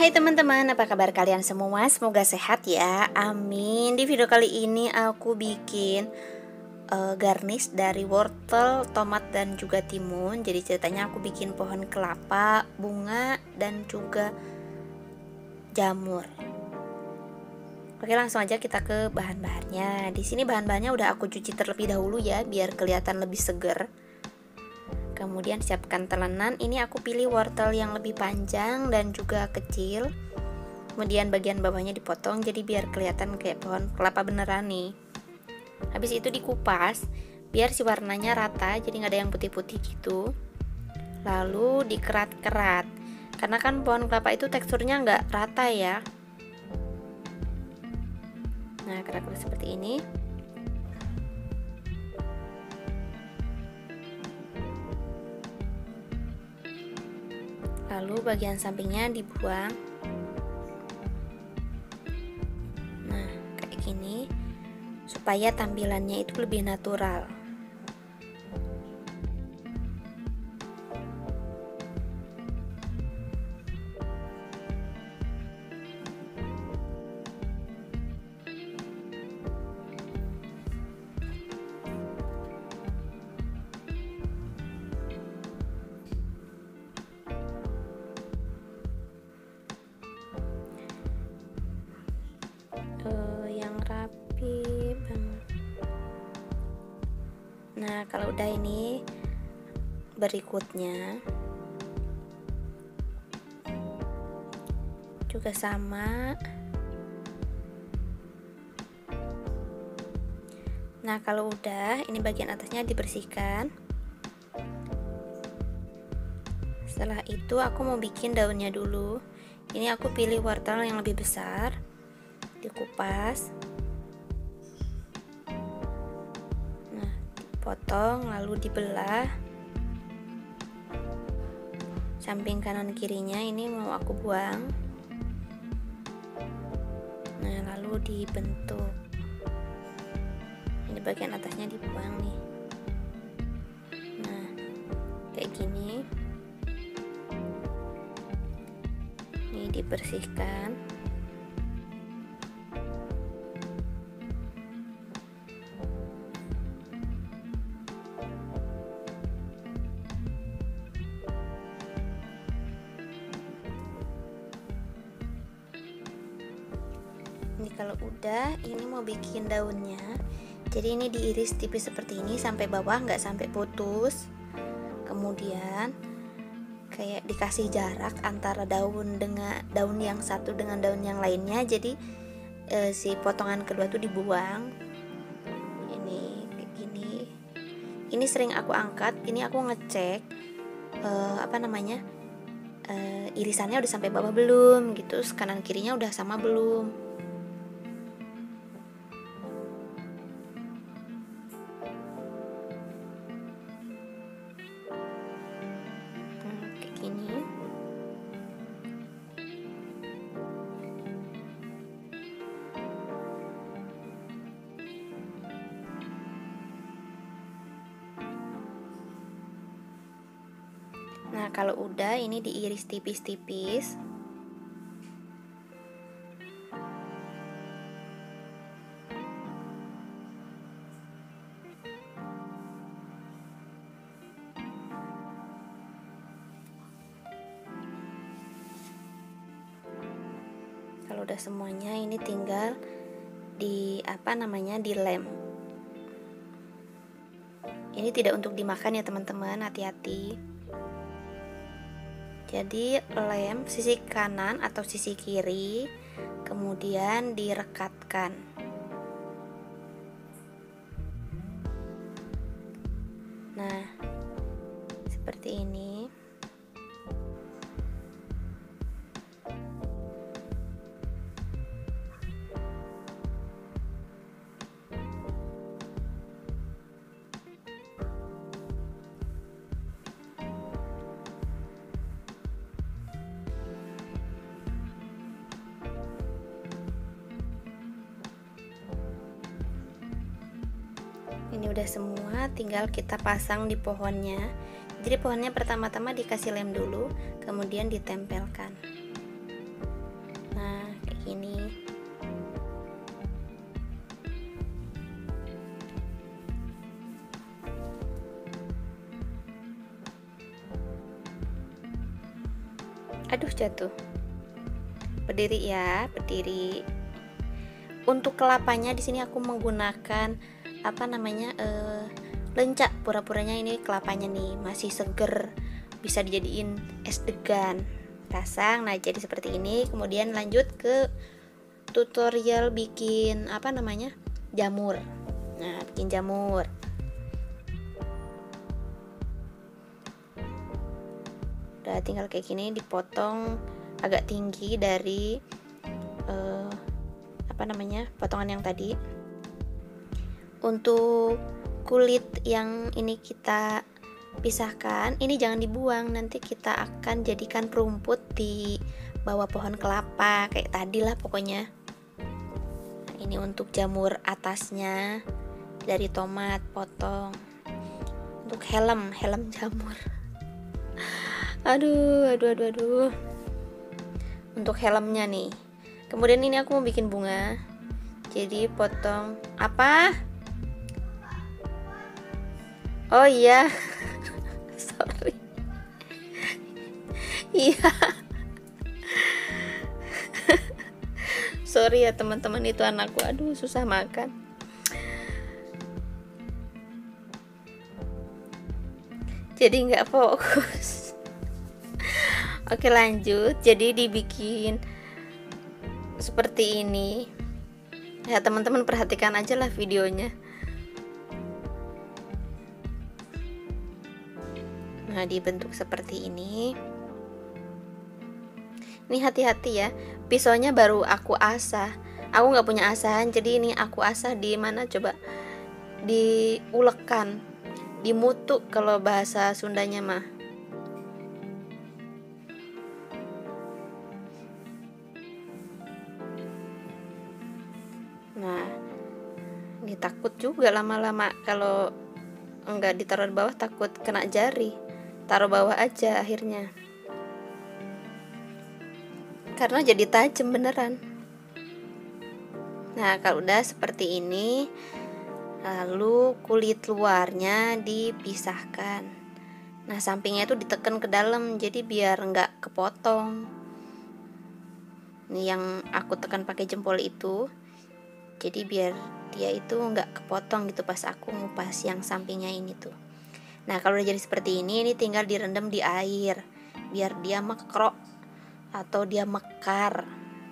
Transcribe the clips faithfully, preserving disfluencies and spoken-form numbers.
Hai teman-teman, apa kabar kalian semua? Semoga sehat ya, amin. Di video kali ini aku bikin uh, garnish dari wortel, tomat, dan juga timun. Jadi ceritanya aku bikin pohon kelapa, bunga, dan juga jamur. Oke, langsung aja kita ke bahan-bahannya. Di sini bahan-bahannya udah aku cuci terlebih dahulu ya, biar kelihatan lebih seger. Kemudian siapkan telenan. Ini aku pilih wortel yang lebih panjang dan juga kecil. Kemudian bagian bawahnya dipotong jadi biar kelihatan kayak pohon kelapa beneran nih. Habis itu dikupas biar si warnanya rata, jadi nggak ada yang putih-putih gitu. Lalu dikerat-kerat, karena kan pohon kelapa itu teksturnya nggak rata ya. Nah, kerat-kerat seperti ini. Lalu bagian sampingnya dibuang. Nah, kayak gini supaya tampilannya itu lebih natural. Uh, yang rapi banget. Nah, kalau udah ini berikutnya juga sama. Nah, kalau udah ini bagian atasnya dibersihkan. Setelah itu aku mau bikin daunnya dulu. Ini aku pilih wortel yang lebih besar, dikupas, nah dipotong lalu dibelah samping kanan kirinya. Ini mau aku buang. Nah, lalu dibentuk. Ini bagian atasnya dibuang nih. Nah, kayak gini. Ini dibersihkan. Ini kalau udah, ini mau bikin daunnya. Jadi ini diiris tipis seperti ini sampai bawah, nggak sampai putus. Kemudian kayak dikasih jarak antara daun dengan daun yang satu dengan daun yang lainnya. Jadi e, si potongan kedua tuh dibuang. Ini kayak gini. Ini sering aku angkat. Ini aku ngecek e, apa namanya e, irisannya udah sampai bawah belum gitu. Kanan kirinya udah sama belum. Nah, kalau udah ini diiris tipis-tipis. Kalau udah semuanya ini tinggal di apa namanya dilem. Ini tidak untuk dimakan ya teman-teman, hati-hati. Jadi lem sisi kanan atau sisi kiri, kemudian direkatkan. Nah, seperti ini. Ini udah semua, tinggal kita pasang di pohonnya. Jadi pohonnya pertama-tama dikasih lem dulu, kemudian ditempelkan. Aduh, jatuh. Berdiri ya, berdiri. Untuk kelapanya di sini aku menggunakan apa namanya eh, lencak. Pura-puranya ini kelapanya nih masih seger, bisa dijadiin es degan. Pasang, nah jadi seperti ini. Kemudian lanjut ke tutorial bikin apa namanya jamur. Nah, bikin jamur. Udah tinggal kayak gini, dipotong agak tinggi dari uh, apa namanya potongan yang tadi. Untuk kulit yang ini kita pisahkan, ini jangan dibuang, nanti kita akan jadikan perumput di bawah pohon kelapa kayak tadi lah pokoknya. Nah, ini untuk jamur atasnya dari tomat, potong. Untuk helm helm jamur. Aduh, aduh, aduh, aduh. Untuk helmnya nih. Kemudian ini aku mau bikin bunga. Jadi potong apa? Oh iya. Sorry. Iya. Sorry ya teman-teman, itu anakku. Aduh, susah makan. Jadi nggak fokus. Oke, lanjut. Jadi dibikin seperti ini ya teman-teman, perhatikan aja lah videonya. Nah, dibentuk seperti ini. Ini hati-hati ya, pisaunya baru aku asah. Aku nggak punya asahan, jadi ini aku asah di mana coba, diulekan, dimutuk kalau bahasa Sundanya mah. Nah, ini takut juga lama-lama kalau enggak ditaruh di bawah, takut kena jari. Taruh bawah aja akhirnya, karena jadi tajam beneran. Nah, kalau udah seperti ini, lalu kulit luarnya dipisahkan. Nah, sampingnya itu ditekan ke dalam, jadi biar enggak kepotong. Ini yang aku tekan pakai jempol itu. Jadi biar dia itu nggak kepotong gitu pas aku ngupas yang sampingnya ini tuh. Nah, kalau udah jadi seperti ini, ini tinggal direndam di air biar dia mekrok atau dia mekar.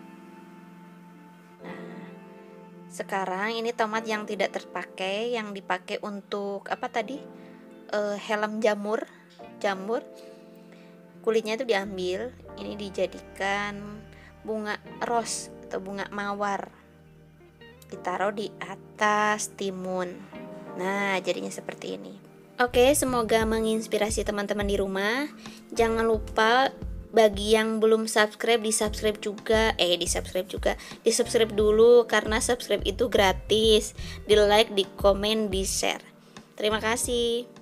Nah, sekarang ini tomat yang tidak terpakai, yang dipakai untuk apa tadi? E, helm jamur, jamur. Kulitnya itu diambil, ini dijadikan bunga ros atau bunga mawar. Ditaruh di atas timun. Nah, jadinya seperti ini. Oke, semoga menginspirasi teman-teman di rumah. Jangan lupa bagi yang belum subscribe, di subscribe juga. Eh, di subscribe juga. Di subscribe dulu karena subscribe itu gratis. Di like, di komen, di share. Terima kasih.